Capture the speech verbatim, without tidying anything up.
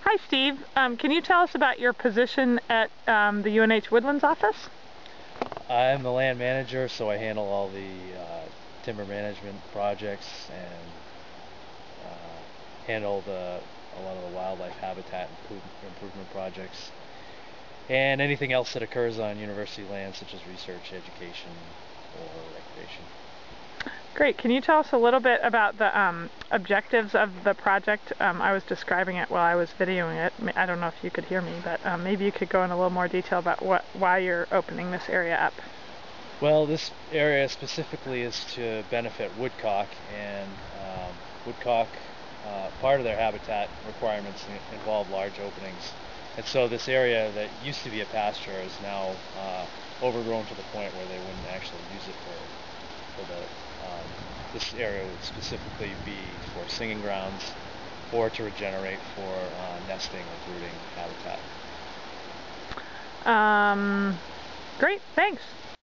Hi, Steve. Um, can you tell us about your position at um, the U N H Woodlands office? I'm the land manager, so I handle all the uh, timber management projects and uh, handle the a lot of the wildlife habitat improve, improvement projects and anything else that occurs on university land, such as research, education, or recreation. Great. Can you tell us a little bit about the um, objectives of the project? Um, I was describing it while I was videoing it. I don't know if you could hear me, but um, maybe you could go in a little more detail about what, why you're opening this area up. Well, this area specifically is to benefit woodcock, and um, woodcock, uh, part of their habitat requirements involve large openings. And so this area that used to be a pasture is now uh, overgrown to the point where they wouldn't actually use it for, for the, um, this area would specifically be for singing grounds or to regenerate for uh, nesting or brooding habitat. Um, great, thanks.